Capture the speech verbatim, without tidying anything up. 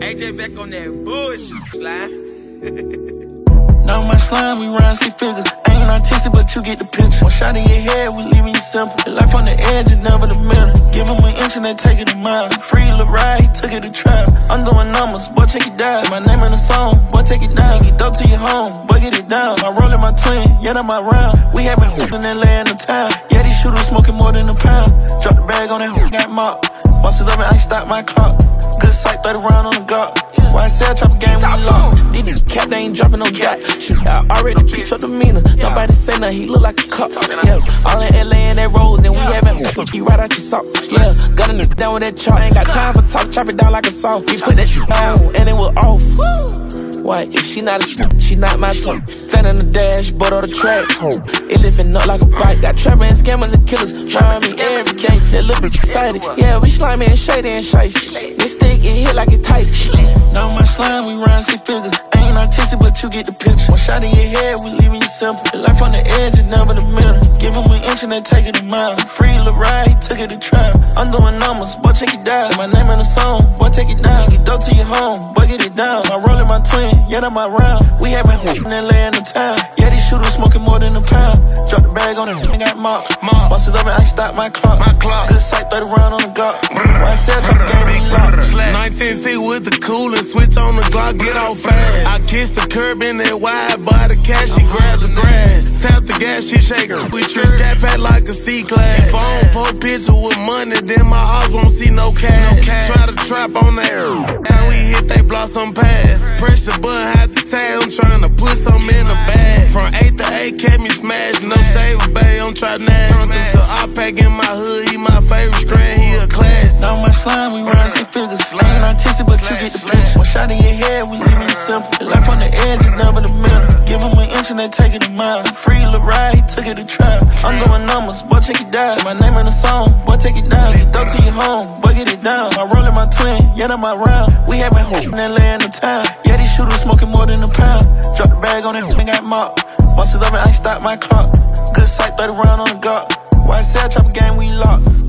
A J back on that bullshit, slime. Now my slime, we run six figures. Ain't artistic, but you get the picture. One shot in your head, we leaving you simple. The life on the edge is never the middle. Give him an inch and they take it a mile. Free Lil Ride, he took it to trial. I'm doing numbers, boy, check it down. Say my name in the song, boy, take it down. Get dope to your home, boy, get it down. My rolling my twin, yeah, that's my round. We have been hooping and laying the town. Yeah, these shooters smoking more than a pound. Drop the bag on that hoop, got mopped. Bust it up and I stop my clock. Good sight, thirty round on the Glock. Why I say I drop a game, we locked. These niggas cap, they ain't dropping no dot. Shoot, I already pitch up the meaner. Nobody say nothing, he look like a cop. Yeah, all in L A and that Rose, and we having he right out your socks. Yeah, got a nigga down with that chalk. Ain't got time for talk, chop it down like a saw. We put that shit on, and it was off. Why? If she not a shit, she not my type. Stand on the dashboard or the track. It lifting up like a bike. Got trapper and scammers and killers round me every day. They look excited. Yeah, we slimy and shady and shiesty. This stick it hit like it Tyson. Now my slime, we run six figures. Ain't artistic, but you get the picture. One shot in your head, we leaving you simple. The life on the edge is never the middle. Give him an inch and they take it a mile. Free Lil Ride, he took it to trial. I'm doing numbers, boy, check it down. Say my name in the song, boy, take it down. Get dope to your home, boy, get it down. I rolling my twin, yeah, that's my round. We have been hooping and laying the town. Yeah, these shooters smoking more than a pound. Drop the bag on it and got mopped. Bust it up and I stop my clock. My clock. Good sight, thirty round on the Glock. Why I said I drop the game, we locked. nineteen C with the cool and switch on the Glock, get off fast. I kissed the curb in that wide, buy the cash, she grabbed the grass. Tap the gas, she shake her. We trip scat pack like a C-class. If I don't post picture with money, then my eyes won't see no cash. Try to trap on the air. Time we hit, they block some pass. Pressure button, had the tag, I'm trying to put some in the bag. From eight to eight, kept me smashed, no shave, babe, I'm trying to turned him to I-Pack in my hood, he my favorite strand, he a class. Now my slime, we run six figures. Ain't artistic, but you get the picture. One shot in your head, we leaving you simple. The life on the edge is never the middle. Give him an inch and they take it a mile. Free Lil Ride, he took it to trial. I'm doing numbers, boy, check it down. Say my name in the song, boy, take it down. Get dope to your home, boy, get it down. I rolling my twin, yeah, that's my round. We have been hooping and laying the town. Yeah, these shooters smoking more than a pound. Drop the bag on that and got mopped. Bust it up and I stop my clock. Good sight, thirty round on the Glock. Why I say I drop a game, we locked.